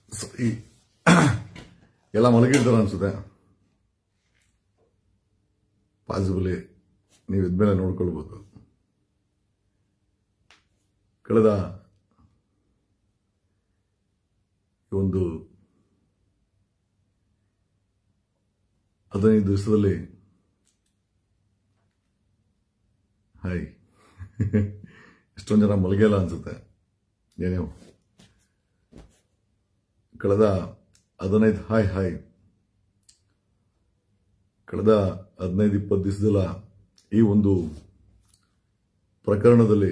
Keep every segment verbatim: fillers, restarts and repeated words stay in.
ಸರಿ ಎಲ್ಲ ಮಲಗಿರ್ತಾರ ಅನ್ಸುತ್ತೆ. ಪಾಸಿಬಲಿ ನೀವು ಇದ್ಮೇಲೆ ನೋಡ್ಕೊಳ್ಬಹುದು. ಕಳೆದ ಒಂದು ಹದಿನೈದು ದಿವಸದಲ್ಲಿ ಹಾಯ್ ಎಷ್ಟೊಂದು ಜನ ಮಲಗಿಲ್ಲ ಅನ್ಸುತ್ತೆ. ಏನೇ ಕಳೆದ ಹದಿನೈದು ಹಾಯ್ ಹಾಯ್ ಕಳೆದ ಹದಿನೈದು ಇಪ್ಪತ್ತು ದಿವಸದಲ್ಲ ಈ ಒಂದು ಪ್ರಕರಣದಲ್ಲಿ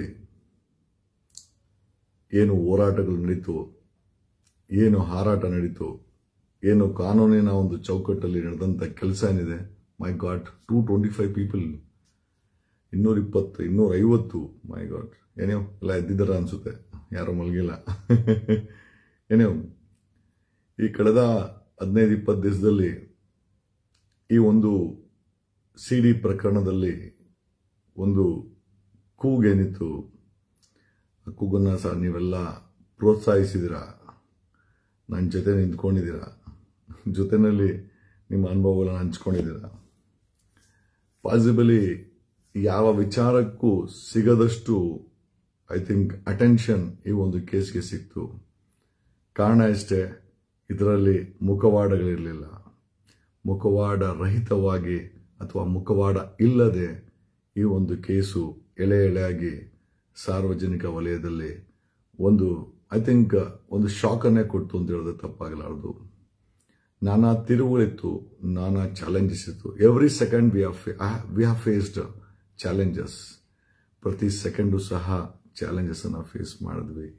ಏನು ಹೋರಾಟಗಳು ನಡೀತು, ಏನು ಹಾರಾಟ ನಡೀತು, ಏನು ಕಾನೂನಿನ ಒಂದು ಚೌಕಟ್ಟಲ್ಲಿ ನಡೆದಂತ ಕೆಲಸ ಏನಿದೆ, my god two twenty five people ಇನ್ನೂರ ಇಪ್ಪತ್ತು ಇನ್ನೂರ ಐವತ್ತು ಮೈ ಗಾಡ್ ಏನೇವ್ ಎಲ್ಲ ಎದ್ದಿದ್ದಾರ ಅನ್ಸುತ್ತೆ, ಯಾರೋ ಮಲಗಿಲ್ಲ. ಏನೇವ್ ಈ ಕಳೆದ ಹದಿನೈದು ಇಪ್ಪತ್ತು ದಿವಸದಲ್ಲಿ ಈ ಒಂದು ಸಿಡಿ ಪ್ರಕರಣದಲ್ಲಿ ಒಂದು ಕೂಗೇನಿತ್ತು, ಆ ಕೂಗನ್ನ ಸಹ ನೀವೆಲ್ಲ ಪ್ರೋತ್ಸಾಹಿಸಿದಿರ, ನನ್ನ ಜೊತೆ ನಿಂತ್ಕೊಂಡಿದ್ದೀರ, ಜೊತೆಯಲ್ಲಿ ನಿಮ್ಮ ಅನುಭವಗಳನ್ನು ಹಂಚ್ಕೊಂಡಿದ್ದೀರ. ಪಾಸಿಬಲಿ ಯಾವ ವಿಚಾರಕ್ಕೂ ಸಿಗದಷ್ಟು ಐ ಥಿಂಕ್ ಅಟೆನ್ಷನ್ ಈ ಒಂದು ಕೇಸ್ಗೆ ಸಿಕ್ತು. ಕಾರಣ ಅಷ್ಟೇ, ಇದರಲ್ಲಿ ಮುಖವಾಡಗಳಿರಲಿಲ್ಲ. ಮುಖವಾಡ ರಹಿತವಾಗಿ ಅಥವಾ ಮುಖವಾಡ ಇಲ್ಲದೆ ಈ ಒಂದು ಕೇಸು ಎಳೆ ಎಳೆಯಾಗಿ ಸಾರ್ವಜನಿಕ ವಲಯದಲ್ಲಿ ಒಂದು ಐ ಥಿಂಕ್ ಒಂದು ಶಾಕನ್ನೇ ಕೊಡ್ತು ಅಂತ ಹೇಳಿದ್ರೆ ತಪ್ಪಾಗಲಾರದು. ನಾನಾ ತಿರುವುಗಳಿತ್ತು, ನಾನಾ ಚಾಲೆಂಜಸ್ ಇತ್ತು. Every second we we have faced challenges. ಪ್ರತಿ ಸೆಕೆಂಡು ಸಹ ಚಾಲೆಂಜಸ್ ಅನ್ನ ಫೇಸ್ ಮಾಡಿದ್ವಿ.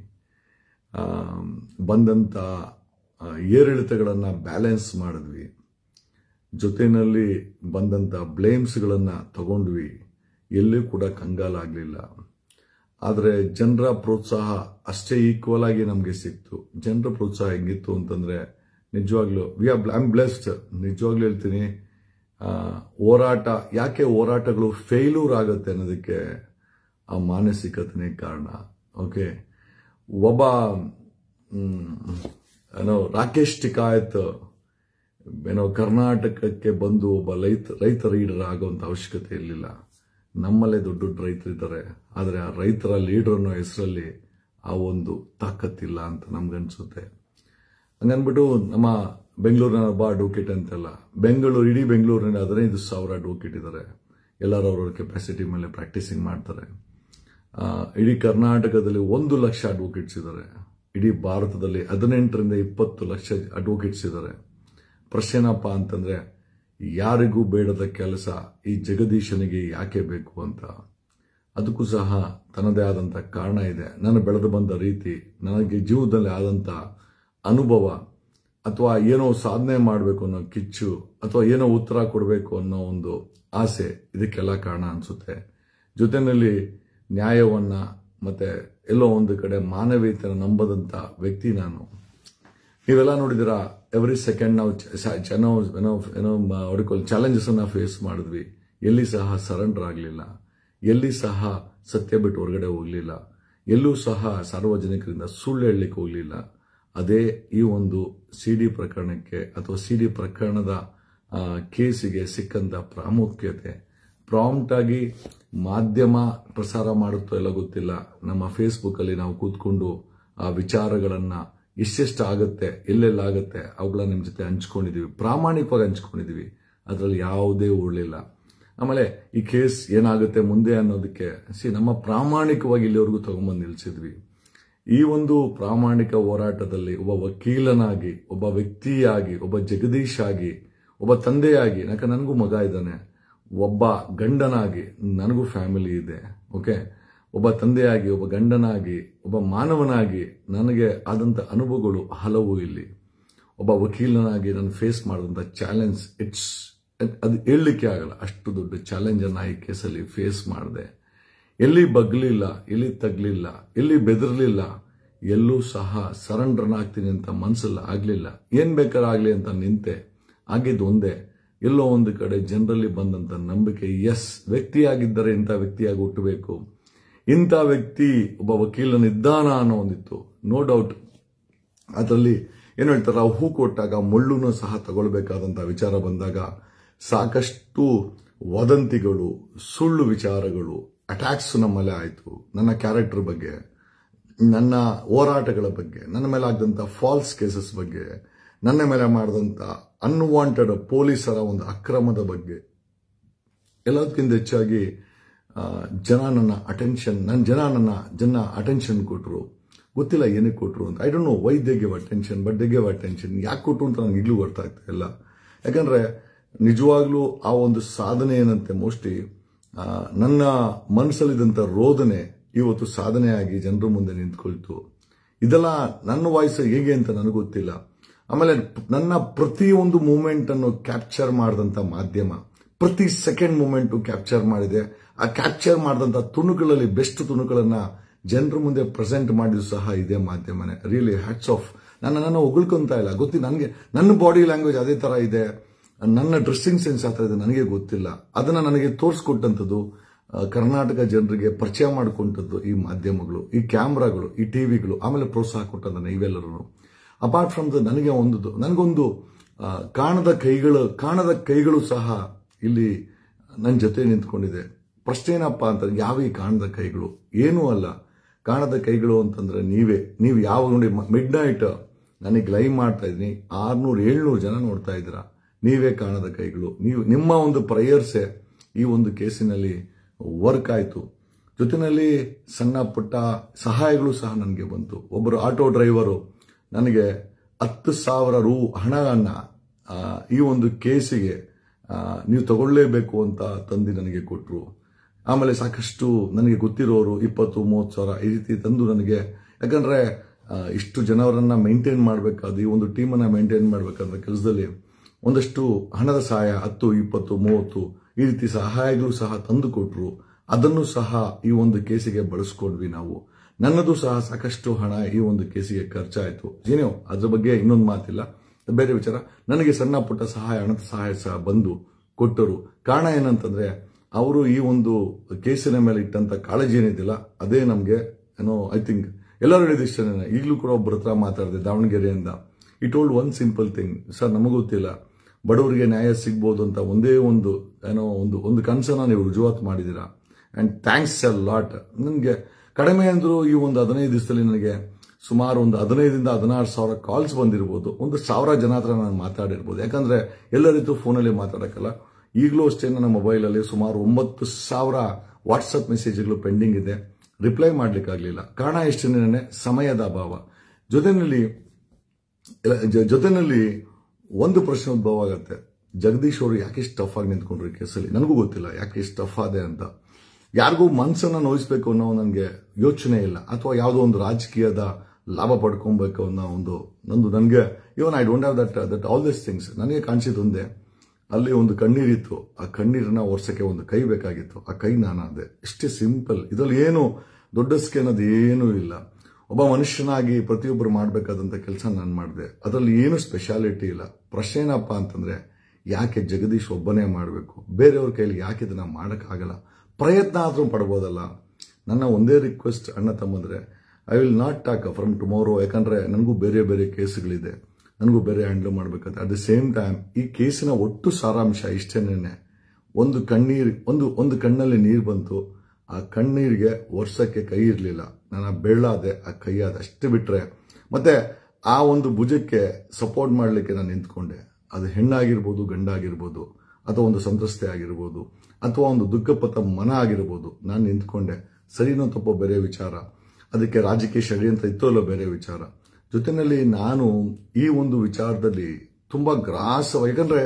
ಬಂದಂತ ಏರಿಳಿತಗಳನ್ನ ಬ್ಯಾಲೆನ್ಸ್ ಮಾಡಿದ್ವಿ. ಜೊತೆಯಲ್ಲಿ ಬಂದಂತ ಬ್ಲೇಮ್ಸ್ಗಳನ್ನ ತಗೊಂಡ್ವಿ. ಎಲ್ಲೂ ಕೂಡ ಕಂಗಾಲಾಗಲಿಲ್ಲ. ಆದರೆ ಜನರ ಪ್ರೋತ್ಸಾಹ ಅಷ್ಟೇ ಈಕ್ವಲ್ ಆಗಿ ನಮಗೆ ಸಿಕ್ತು. ಜನರ ಪ್ರೋತ್ಸಾಹ ಹೆಂಗಿತ್ತು ಅಂತಂದ್ರೆ ನಿಜವಾಗ್ಲೂ we are I am blessed. ನಿಜವಾಗ್ಲೂ ಹೇಳ್ತೀನಿ, ಹೋರಾಟ ಯಾಕೆ ಹೋರಾಟಗಳು ಫೇಲ್ಯೂರ್ ಆಗುತ್ತೆ ಅನ್ನೋದಕ್ಕೆ ಆ ಮಾನಸಿಕತೆನೇ ಕಾರಣ. ಓಕೆ, ಒಬ್ಬ ಏನೋ ರಾಕೇಶ್ ಟಿಕಾಯತ್ ಏನೋ ಕರ್ನಾಟಕಕ್ಕೆ ಬಂದು ಒಬ್ಬ ರೈತ ರೈತ ಲೀಡರ್ ಆಗುವಂತ ಅವಶ್ಯಕತೆ ಇರಲಿಲ್ಲ. ನಮ್ಮಲ್ಲೇ ದೊಡ್ಡ ದೊಡ್ಡ ರೈತರಿದ್ದಾರೆ, ಆದರೆ ಆ ರೈತರ ಲೀಡರ್ ಅನ್ನೋ ಹೆಸರಲ್ಲಿ ಆ ಒಂದು ತಾಕತ್ತಿಲ್ಲ ಅಂತ ನಮ್ಗನ್ಸುತ್ತೆ. ಹಂಗನ್ಬಿಟ್ಟು ನಮ್ಮ ಬೆಂಗಳೂರಿನ ಒಬ್ಬ ಅಡ್ವೊಕೇಟ್ ಅಂತೆಲ್ಲ, ಬೆಂಗಳೂರು ಇಡೀ ಬೆಂಗಳೂರಿನ ಹದಿನೈದು ಸಾವಿರ ಅಡ್ವೊಕೇಟ್ ಇದ್ದಾರೆ. ಎಲ್ಲರೂ ಅವ್ರವ್ರ ಕೆಪಾಸಿಟಿ ಮೇಲೆ ಪ್ರಾಕ್ಟೀಸಿಂಗ್ ಮಾಡ್ತಾರೆ. ಇಡೀ ಕರ್ನಾಟಕದಲ್ಲಿ ಒಂದು ಲಕ್ಷ ಅಡ್ವೊಕೇಟ್ಸ್ ಇದ್ದಾರೆ. ಇಡೀ ಭಾರತದಲ್ಲಿ ಹದಿನೆಂಟರಿಂದ ಇಪ್ಪತ್ತು ಲಕ್ಷ ಅಡ್ವೊಕೇಟ್ಸ್ ಇದ್ದಾರೆ. ಪ್ರಶ್ನೆನಪ್ಪ ಅಂತಂದ್ರೆ, ಯಾರಿಗೂ ಬೇಡದ ಕೆಲಸ ಈ ಜಗದೀಶನಿಗೆ ಯಾಕೆ ಬೇಕು ಅಂತ. ಅದಕ್ಕೂ ಸಹ ತನ್ನದೇ ಆದಂತ ಕಾರಣ ಇದೆ. ನಾನು ಬೆಳೆದು ಬಂದ ರೀತಿ, ನನಗೆ ಜೀವನದಲ್ಲಿ ಆದಂತ ಅನುಭವ, ಅಥವಾ ಏನೋ ಸಾಧನೆ ಮಾಡಬೇಕು ಅನ್ನೋ ಕಿಚ್ಚು, ಅಥವಾ ಏನೋ ಉತ್ತರ ಕೊಡಬೇಕು ಅನ್ನೋ ಒಂದು ಆಸೆ, ಇದಕ್ಕೆಲ್ಲ ಕಾರಣ ಅನ್ಸುತ್ತೆ. ಜೊತೆಯಲ್ಲಿ ನ್ಯಾಯವನ್ನ ಮತ್ತೆ ಎಲ್ಲೋ ಒಂದು ಕಡೆ ಮಾನವೀಯತೆಯನ್ನು ನಂಬದಂತ ವ್ಯಕ್ತಿ ನಾನು. ನೀವೆಲ್ಲ ನೋಡಿದಿರ, ಎವ್ರಿ ಸೆಕೆಂಡ್ ನಾವು ಏನೋ ಏನೋ ಏನೋ ಹೊಡ್ಕೊಳ್ಳಿ ಚಾಲೆಂಜಸ್ ಅನ್ನ ಫೇಸ್ ಮಾಡಿದ್ವಿ. ಎಲ್ಲಿ ಸಹ ಸರೆಂಡರ್ ಆಗಲಿಲ್ಲ, ಎಲ್ಲಿ ಸಹ ಸತ್ಯ ಬಿಟ್ಟು ಹೊರಗಡೆ ಹೋಗ್ಲಿಲ್ಲ, ಎಲ್ಲೂ ಸಹ ಸಾರ್ವಜನಿಕರಿಂದ ಸುಳ್ಳು ಹೇಳಲಿಕ್ಕೆ ಹೋಗ್ಲಿಲ್ಲ. ಅದೇ ಈ ಒಂದು ಸಿಡಿ ಪ್ರಕರಣಕ್ಕೆ ಅಥವಾ ಸಿಡಿ ಪ್ರಕರಣದ ಕೇಸಿಗೆ ಸಿಕ್ಕಂತ ಪ್ರಾಮುಖ್ಯತೆ. ಪ್ರಾಂಪ್ಟ್ ಆಗಿ ಮಾಧ್ಯಮ ಪ್ರಸಾರ ಮಾಡುತ್ತೋ ಎಲ್ಲ ಗೊತ್ತಿಲ್ಲ, ನಮ್ಮ ಫೇಸ್ಬುಕ್ ಅಲ್ಲಿ ನಾವು ಕೂತ್ಕೊಂಡು ಆ ವಿಚಾರಗಳನ್ನ ಎಷ್ಟೆಷ್ಟು ಆಗುತ್ತೆ, ಎಲ್ಲೆಲ್ಲಾಗುತ್ತೆ ಅವುಗಳನ್ನ ನಿಮ್ ಜೊತೆ ಹಂಚ್ಕೊಂಡಿದೀವಿ, ಪ್ರಾಮಾಣಿಕವಾಗಿ ಹಂಚ್ಕೊಂಡಿದೀವಿ. ಅದರಲ್ಲಿ ಯಾವುದೇ ಉಳಿಲ್ಲ. ಆಮೇಲೆ ಈ ಕೇಸ್ ಏನಾಗುತ್ತೆ ಮುಂದೆ ಅನ್ನೋದಕ್ಕೆ ಸಿ ನಮ್ಮ ಪ್ರಾಮಾಣಿಕವಾಗಿ ಇಲ್ಲಿವರೆಗೂ ತಗೊಂಡ್ಬಂದು ನಿಲ್ಸಿದ್ವಿ. ಈ ಒಂದು ಪ್ರಾಮಾಣಿಕ ಹೋರಾಟದಲ್ಲಿ ಒಬ್ಬ ವಕೀಲನಾಗಿ, ಒಬ್ಬ ವ್ಯಕ್ತಿಯಾಗಿ, ಒಬ್ಬ ಜಗದೀಶ್ ಆಗಿ, ಒಬ್ಬ ತಂದೆಯಾಗಿ, ಯಾಕಂದ್ರೆ ನನಗೂ ಮಗ ಇದ್ದಾನೆ, ಒಬ್ಬ ಗಂಡನಾಗಿ, ನನಗೂ ಫ್ಯಾಮಿಲಿ ಇದೆ. ಓಕೆ, ಒಬ್ಬ ತಂದೆಯಾಗಿ, ಒಬ್ಬ ಗಂಡನಾಗಿ, ಒಬ್ಬ ಮಾನವನಾಗಿ ನನಗೆ ಆದಂತ ಅನುಭವಗಳು ಹಲವು. ಇಲ್ಲಿ ಒಬ್ಬ ವಕೀಲನಾಗಿ ನಾನು ಫೇಸ್ ಮಾಡಿದಂತ ಚಾಲೆಂಜ್, ಇಟ್ಸ್ ಅದು ಹೇಳಲಿಕ್ಕೆ ಆಗಲ್ಲ. ಅಷ್ಟು ದೊಡ್ಡ ಚಾಲೆಂಜ್ ಅನ್ನ ಈ ಕೇಸಲ್ಲಿ ಫೇಸ್ ಮಾಡಿದೆ. ಎಲ್ಲಿ ಬಗ್ಲಿಲ್ಲ, ಎಲ್ಲಿ ತಗ್ಲಿಲ್ಲ, ಎಲ್ಲಿ ಬೆದರ್ಲಿಲ್ಲ, ಎಲ್ಲೂ ಸಹ ಸರೆಂಡರ್ ಆಗ್ತೀನಿ ಅಂತ ಮನಸ್ಸಲ್ಲಿ ಆಗ್ಲಿಲ್ಲ. ಏನ್ ಬೇಕಾದ್ರೆ ಆಗ್ಲಿ ಅಂತ ನಿಂತೆ. ಆಗಿದ್ದು ಒಂದೇ, ಎಲ್ಲೋ ಒಂದು ಕಡೆ ಜನರಲ್ಲಿ ಬಂದಂತ ನಂಬಿಕೆ, ಎಸ್ ವ್ಯಕ್ತಿಯಾಗಿದ್ದರೆ ಇಂಥ ವ್ಯಕ್ತಿಯಾಗಿ ಹುಟ್ಟಬೇಕು, ಇಂಥ ವ್ಯಕ್ತಿ ಒಬ್ಬ ವಕೀಲನಿದ್ದಾನ ಅನ್ನೋ ಒಂದಿತ್ತು. ನೋ ಡೌಟ್ ಅದರಲ್ಲಿ ಏನು ಹೇಳ್ತಾರೆ, ಹೂ ಕೊಟ್ಟಾಗ ಮುಳ್ಳುನು ಸಹ ತಗೊಳ್ಬೇಕಾದಂತಹ ವಿಚಾರ ಬಂದಾಗ ಸಾಕಷ್ಟು ವದಂತಿಗಳು, ಸುಳ್ಳು ವಿಚಾರಗಳು, ಅಟ್ಯಾಕ್ಸ್ ನಮ್ಮಲ್ಲೇ ಆಯಿತು. ನನ್ನ ಕ್ಯಾರೆಕ್ಟರ್ ಬಗ್ಗೆ, ನನ್ನ ಹೋರಾಟಗಳ ಬಗ್ಗೆ, ನನ್ನ ಮೇಲೆ ಆಗದಂತ ಫಾಲ್ಸ್ ಕೇಸಸ್ ಬಗ್ಗೆ, ನನ್ನ ಮೇಲೆ ಮಾಡಿದಂತ ಅನ್ವಾಂಟೆಡ್ ಪೊಲೀಸರ ಒಂದು ಅಕ್ರಮದ ಬಗ್ಗೆ, ಎಲ್ಲದಕ್ಕಿಂತ ಹೆಚ್ಚಾಗಿ ಜನ ನನ್ನ ಅಟೆನ್ಷನ್ ನನ್ನ ಜನ ನನ್ನ ಜನ ಅಟೆನ್ಷನ್ ಕೊಟ್ಟರು. ಗೊತ್ತಿಲ್ಲ ಏನಕ್ಕೆ ಕೊಟ್ಟರು ಅಂತ. I don't know why they give attention, but they give attention. ಯಾಕೆ ಕೊಟ್ಟರು ಅಂತ ನನಗೆ ಈಗಲೂ ಗೊತ್ತಾ ಆಗ್ತಾ ಇಲ್ಲ. ಯಾಕಂದ್ರೆ ನಿಜವಾಗ್ಲೂ ಆ ಒಂದು ಸಾಧನೆ ಏನಂತೆ, ಮೋಸ್ಟ್ಲಿ ನನ್ನ ಮನಸ್ಸಲ್ಲಿದ್ದಂಥ ರೋದನೆ ಇವತ್ತು ಸಾಧನೆಯಾಗಿ ಜನರ ಮುಂದೆ ನಿಂತ್ಕೊಳ್ತು. ಇದೆಲ್ಲ ನನ್ನ ವಾಯ್ಸ್ ಹೇಗೆ ಅಂತ ನನಗೆ ಗೊತ್ತಿಲ್ಲ. ಆಮೇಲೆ ನನ್ನ ಪ್ರತಿಯೊಂದು ಮೂಮೆಂಟ್ ಅನ್ನು ಕ್ಯಾಪ್ಚರ್ ಮಾಡಿದಂಥ ಮಾಧ್ಯಮ, ಪ್ರತಿ ಸೆಕೆಂಡ್ ಮೂಮೆಂಟ್ ಕ್ಯಾಪ್ಚರ್ ಮಾಡಿದೆ. ಆ ಕ್ಯಾಪ್ಚರ್ ಮಾಡಿದಂಥ ತುಣುಕುಗಳಲ್ಲಿ ಬೆಸ್ಟ್ ತುಣುಕುಗಳನ್ನ ಜನರ ಮುಂದೆ ಪ್ರೆಸೆಂಟ್ ಮಾಡಿದ್ರು ಸಹ ಇದೇ ಮಾಧ್ಯಮನೇ. Really hats of. ನಾನು ನನ್ನ ಹೊಗಳ್ಕೊಂತ ಇಲ್ಲ, ಗೊತ್ತಿಲ್ಲ ನನಗೆ. ನನ್ನ ಬಾಡಿ ಲ್ಯಾಂಗ್ವೇಜ್ ಅದೇ ತರ ಇದೆ, ನನ್ನ ಡ್ರೆಸ್ಸಿಂಗ್ ಸೆನ್ಸ್ ಆ ಥರ ಇದೆ, ನನಗೆ ಗೊತ್ತಿಲ್ಲ. ಅದನ್ನ ನನಗೆ ತೋರಿಸ್ಕೊಟ್ಟಂಥದ್ದು, ಕರ್ನಾಟಕ ಜನರಿಗೆ ಪರಿಚಯ ಮಾಡಿಕೊಂಡದ್ದು ಈ ಮಾಧ್ಯಮಗಳು, ಈ ಕ್ಯಾಮ್ರಾಗಳು, ಈ ಟಿವಿಗಳು, ಆಮೇಲೆ ಪ್ರೋತ್ಸಾಹ ಕೊಟ್ಟಂತ ನೀವೆಲ್ಲರೂ. ಅಪಾರ್ಟ್ ಫ್ರಮ್ ದ ನನಗೆ ಒಂದು ನನಗೊಂದು ಕಾಣದ ಕೈಗಳು ಕಾಣದ ಕೈಗಳು ಸಹ ಇಲ್ಲಿ ನನ್ನ ಜೊತೆ ನಿಂತ್ಕೊಂಡಿದೆ. ಪ್ರಶ್ನೆ ಏನಪ್ಪಾ ಅಂತ, ಯಾವ ಈ ಕಾಣದ ಕೈಗಳು? ಏನೂ ಅಲ್ಲ. ಕಾಣದ ಕೈಗಳು ಅಂತಂದ್ರೆ ನೀವೇ. ನೀವು ಯಾವ ನೋಡಿ ಮಿಡ್ ನೈಟ್ ನನಗೆ ಲೈವ್ ಮಾಡ್ತಾ ಇದ್ದೀನಿ, ಆರ್ನೂರು ಏಳ್ನೂರು ಜನ ನೋಡ್ತಾ ಇದ್ದೀರಾ. ನೀವೇ ಕಾಣದ ಕೈಗಳು. ನೀವು ನಿಮ್ಮ ಒಂದು ಪ್ರೇಯರ್ಸೇ ಈ ಒಂದು ಕೇಸಿನಲ್ಲಿ ವರ್ಕ್ ಆಯಿತು. ಜೊತೆಯಲ್ಲಿ ಸಣ್ಣ ಪುಟ್ಟ ಸಹಾಯಗಳು ಸಹ ನನಗೆ ಬಂತು. ಒಬ್ಬರು ಆಟೋ ಡ್ರೈವರು ನನಗೆ ಹತ್ತು ಸಾವಿರ ರು ಹಣವನ್ನ ಈ ಒಂದು ಕೇಸಿಗೆ ನೀವು ತಗೊಳ್ಳೇಬೇಕು ಅಂತ ತಂದು ನನಗೆ ಕೊಟ್ಟರು. ಆಮೇಲೆ ಸಾಕಷ್ಟು ನನಗೆ ಗೊತ್ತಿರೋರು ಇಪ್ಪತ್ತು ಮೂವತ್ತು ಸಾವಿರ ಈ ರೀತಿ ತಂದು ನನಗೆ, ಯಾಕಂದ್ರೆ ಇಷ್ಟು ಜನರನ್ನ ಮೇಂಟೈನ್ ಮಾಡಬೇಕಾದ ಈ ಒಂದು ಟೀಮನ್ನ ಮೇಂಟೈನ್ ಮಾಡಬೇಕಾದ ಕೆಲಸದಲ್ಲಿ ಒಂದಷ್ಟು ಹಣದ ಸಹಾಯ ಹತ್ತು ಇಪ್ಪತ್ತು ಮೂವತ್ತು ಈ ರೀತಿ ಸಹಾಯಗಳು ಸಹ ತಂದು ಕೊಟ್ಟರು. ಅದನ್ನು ಸಹ ಈ ಒಂದು ಕೇಸಿಗೆ ಬಳಸ್ಕೊಂಡ್ವಿ ನಾವು. ನನ್ನದು ಸಹ ಸಾಕಷ್ಟು ಹಣ ಈ ಒಂದು ಕೇಸಿಗೆ ಖರ್ಚಾಯಿತು. ಏನೋ ಅದ್ರ ಬಗ್ಗೆ ಇನ್ನೊಂದು ಮಾತಿಲ್ಲ, ಬೇರೆ ವಿಚಾರ. ನನಗೆ ಸಣ್ಣ ಪುಟ್ಟ ಸಹಾಯ, ಹಣದ ಸಹಾಯ ಸಹ ಬಂದು ಕೊಟ್ಟರು. ಕಾರಣ ಏನಂತಂದ್ರೆ, ಅವರು ಈ ಒಂದು ಕೇಸಿನ ಮೇಲೆ ಇಟ್ಟಂತ ಕಾಳಜಿ ಏನಿದಿಲ್ಲ, ಅದೇ ನಮಗೆ ಏನೋ ಐ ಥಿಂಕ್ ಎಲ್ಲರೂ ಹೇಳಿದ ಇಷ್ಟನೇ. ಈಗಲೂ ಕೂಡ ಒಬ್ಬರ ಹತ್ರ ಮಾತಾಡಿದೆ ದಾವಣಗೆರೆಯಿಂದ. He told one simple thing, sir ನಮಗೂ ಗೊತ್ತಿಲ್ಲ, ಬಡವರಿಗೆ ನ್ಯಾಯ ಸಿಗ್ಬೋದು ಅಂತ ಒಂದೇ ಒಂದು ಏನೋ ಒಂದು ಒಂದು ಕನಸನ್ನ ನೀವು ರುಜುವಾತು ಮಾಡಿದ್ದೀರಾ. And thanks a lot. ನನಗೆ ಕಡಿಮೆ ಅಂದ್ರು ಈ ಒಂದು ಹದಿನೈದು ದಿವಸದಲ್ಲಿ ನನಗೆ ಸುಮಾರು ಒಂದು ಹದಿನೈದರಿಂದ ಹದಿನಾರು ಸಾವಿರ ಕಾಲ್ಸ್ ಬಂದಿರಬಹುದು. ಒಂದು ಸಾವಿರ ಜನ ಹತ್ರ ನಾನು ಮಾತಾಡಿರ್ಬೋದು. ಯಾಕಂದ್ರೆ ಎಲ್ಲರಿಗೂ ಫೋನಲ್ಲಿ ಮಾತಾಡಕ್ಕಲ್ಲ. ಈಗಲೂ ಅಷ್ಟೇ ನನ್ನ ಮೊಬೈಲಲ್ಲಿ ಸುಮಾರು ಒಂಬತ್ತು ಸಾವಿರ ವಾಟ್ಸಪ್ ಮೆಸೇಜ್ಗಳು ಪೆಂಡಿಂಗ್ ಇದೆ, ರಿಪ್ಲೈ ಮಾಡ್ಲಿಕ್ಕಾಗಲಿಲ್ಲ. ಕಾರಣ ಎಷ್ಟೇನೆ, ಸಮಯದ ಅಭಾವ. ಜೊತೆಯಲ್ಲಿ ಜೊತೆಯಲ್ಲಿ ಒಂದು ಪ್ರಶ್ನೆ ಉದ್ಭವ ಆಗುತ್ತೆ, ಜಗದೀಶ್ ಅವರು ಯಾಕೆ ಇಷ್ಟು ಟಫ್ ಆಗಿ ನಿಂತ್ಕೊಂಡ್ರು ಈ ಕೇಸಲ್ಲಿ? ನನಗೂ ಗೊತ್ತಿಲ್ಲ ಯಾಕೆ ಇಷ್ಟು ಟಫ್ ಆದೆ ಅಂತ. ಯಾರಿಗೂ ಮನಸ್ಸನ್ನ ನೋಯಿಸಬೇಕು ಅನ್ನೋ ನನಗೆ ಯೋಚನೆ ಇಲ್ಲ, ಅಥವಾ ಯಾವುದೋ ಒಂದು ರಾಜಕೀಯದ ಲಾಭ ಪಡ್ಕೊಬೇಕು ಅನ್ನೋ ಒಂದು ನಂದು ನನಗೆ even I don't have that that all this things. ನನಗೆ ಕಾಣಿಸಿದೊಂದೇ, ಅಲ್ಲಿ ಒಂದು ಕಣ್ಣೀರಿತ್ತು, ಆ ಕಣ್ಣೀರನ್ನ ಒರ್ಸಕ್ಕೆ ಒಂದು ಕೈ ಬೇಕಾಗಿತ್ತು, ಆ ಕೈ ನಾನಾದೆ. ಇಷ್ಟೇ ಸಿಂಪಲ್. ಇದರಲ್ಲಿ ಏನು ದೊಡ್ಡ ಸ್ಕೇನ್ ಅನ್ನೋದು ಏನೂ ಇಲ್ಲ. ಒಬ್ಬ ಮನುಷ್ಯನಾಗಿ ಪ್ರತಿಯೊಬ್ಬರು ಮಾಡಬೇಕಾದಂಥ ಕೆಲಸ ನಾನು ಮಾಡಿದೆ. ಅದರಲ್ಲಿ ಏನು ಸ್ಪೆಷಾಲಿಟಿ ಇಲ್ಲ. ಪ್ರಶ್ನೆ ಏನಪ್ಪ ಅಂತಂದ್ರೆ, ಯಾಕೆ ಜಗದೀಶ್ ಒಬ್ಬನೇ ಮಾಡಬೇಕು? ಬೇರೆಯವ್ರ ಕೈಲಿ ಯಾಕೆ ಇದನ್ನ ಮಾಡೋಕ್ಕಾಗಲ್ಲ? ಪ್ರಯತ್ನ ಆದ್ರೂ ಪಡ್ಬೋದಲ್ಲ. ನನ್ನ ಒಂದೇ ರಿಕ್ವೆಸ್ಟ್ ಅಣ್ಣ ತಮ್ಮಂದ್ರೆ, I will not talk from tomorrow. ಯಾಕಂದ್ರೆ ನನಗೂ ಬೇರೆ ಬೇರೆ ಕೇಸ್ಗಳಿದೆ, ನನಗೂ ಬೇರೆ ಹ್ಯಾಂಡಲ್ ಮಾಡಬೇಕಾದ್ರೆ. ಅಟ್ ದ ಸೇಮ್ ಟೈಮ್ ಈ ಕೇಸಿನ ಒಟ್ಟು ಸಾರಾಂಶ ಇಷ್ಟೇನೆ. ಒಂದು ಕಣ್ಣೀರ್ ಒಂದು ಒಂದು ಕಣ್ಣಲ್ಲಿ ನೀರು ಬಂತು, ಆ ಕಣ್ಣೀರಿಗೆ ವರ್ಷಕ್ಕೆ ಕೈ ಇರಲಿಲ್ಲ, ನಾನು ಬೆಳ್ಳಾದೆ, ಆ ಕೈ ಆದ ಅಷ್ಟೇ. ಬಿಟ್ರೆ ಮತ್ತೆ ಆ ಒಂದು ಭುಜಕ್ಕೆ ಸಪೋರ್ಟ್ ಮಾಡಲಿಕ್ಕೆ ನಾನು ನಿಂತ್ಕೊಂಡೆ. ಅದು ಹೆಣ್ಣಾಗಿರ್ಬೋದು, ಗಂಡಾಗಿರ್ಬೋದು, ಅಥವಾ ಒಂದು ಸಂತ್ರಸ್ತೆ ಆಗಿರ್ಬೋದು, ಅಥವಾ ಒಂದು ದುಃಖಪಥ ಮನ ಆಗಿರ್ಬೋದು, ನಾನು ನಿಂತ್ಕೊಂಡೆ. ಸರಿನೋ ತಪ್ಪೋ ಬೇರೆ ವಿಚಾರ, ಅದಕ್ಕೆ ರಾಜಕೀಯ ಷಡ್ಯಂತ್ರ ಇತ್ತೋ ಅಲ್ಲೋ ಬೇರೆ ವಿಚಾರ. ಜೊತೆಯಲ್ಲಿ ನಾನು ಈ ಒಂದು ವಿಚಾರದಲ್ಲಿ ತುಂಬಾ ಗ್ರಾಸ, ಯಾಕಂದ್ರೆ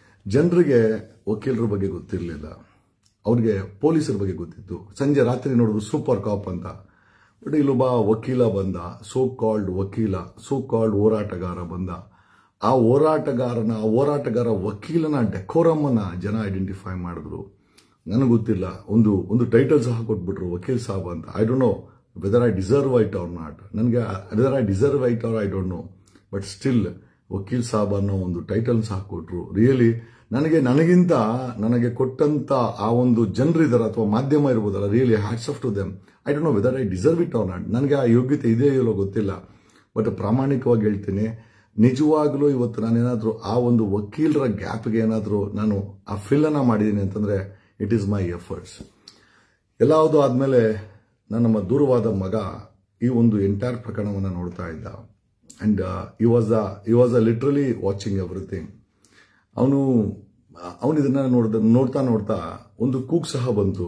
ಜನರಿಗೆ ವಕೀಲರ ಬಗ್ಗೆ ಗೊತ್ತಿರಲಿಲ್ಲ, ಅವ್ರಿಗೆ ಪೊಲೀಸರ ಬಗ್ಗೆ ಗೊತ್ತಿತ್ತು. ಸಂಜೆ ರಾತ್ರಿ ನೋಡೋದು ಸೂಪರ್ ಕಾಪ್ ಅಂತ. ಬಟ್ ಇಲ್ಲೊಬ್ಬ ವಕೀಲ ಬಂದ, ಸೋ ಕಾಲ್ಡ್ ವಕೀಲ, ಸೋ ಕಾಲ್ಡ್ ಹೋರಾಟಗಾರ ಬಂದ. ಆ ಹೋರಾಟಗಾರನ ಆ ಹೋರಾಟಗಾರ ವಕೀಲನ ಡೆಕೋರಮ್ ಅನ್ನ ಜನ ಐಡೆಂಟಿಫೈ ಮಾಡಿದ್ರು. ನನಗೆ ಗೊತ್ತಿಲ್ಲ, ಒಂದು ಒಂದು ಟೈಟಲ್ ಸಹ ಕೊಟ್ಬಿಟ್ರು, ವಕೀಲ್ ಸಾಬ್ ಅಂತ. I don't know whether I deserve it or not. ನನಗೆ whether I deserve it or I don't know, but still ವಕೀಲ್ ಸಾಬ್ ಅನ್ನೋ ಒಂದು ಟೈಟಲ್ ಸಹ ಕೊಟ್ರು. ರಿಯಲಿ ನನಗೆ ನನಗಿಂತ ನನಗೆ ಕೊಟ್ಟಂತ ಆ ಒಂದು ಜನರಿದ್ದಾರೆ, ಅಥವಾ ಮಾಧ್ಯಮ ಇರ್ಬೋದಲ್ಲ, really hats off to them. I don't know whether I deserve it or not. ನನಗೆ ಆ ಯೋಗ್ಯತೆ ಇದೆಯೋ ಇಲ್ಲೋ ಗೊತ್ತಿಲ್ಲ, ಬಟ್ ಪ್ರಾಮಾಣಿಕವಾಗಿ ಹೇಳ್ತೀನಿ, ನಿಜವಾಗ್ಲೂ ಇವತ್ತು ನಾನೇನಾದ್ರೂ ಆ ಒಂದು ವಕೀಲರ ಗ್ಯಾಪ್ಗೆ ಏನಾದ್ರೂ ನಾನು ಆ ಫಿಲ್ ಅನ್ನ ಮಾಡಿದ್ದೀನಿ ಅಂತಂದ್ರೆ ಇಟ್ ಈಸ್ ಮೈ ಎಫರ್ಟ್ಸ್. ಎಲ್ಲಾವುದು ಆದ್ಮೇಲೆ ನನ್ನ ದೂರವಾದ ಮಗ ಈ ಒಂದು ಎಂಟೈರ್ ಪ್ರಕರಣವನ್ನು ನೋಡ್ತಾ ಇದ್ದ. ಅಂಡ್ ಈ was a he was a literally watching everything. ಅವನು ಅವನು ಇದನ್ನ ನೋಡ್ದ ನೋಡ್ತಾ ನೋಡ್ತಾ ಒಂದು ಕೂಗ್ ಸಹ ಬಂತು.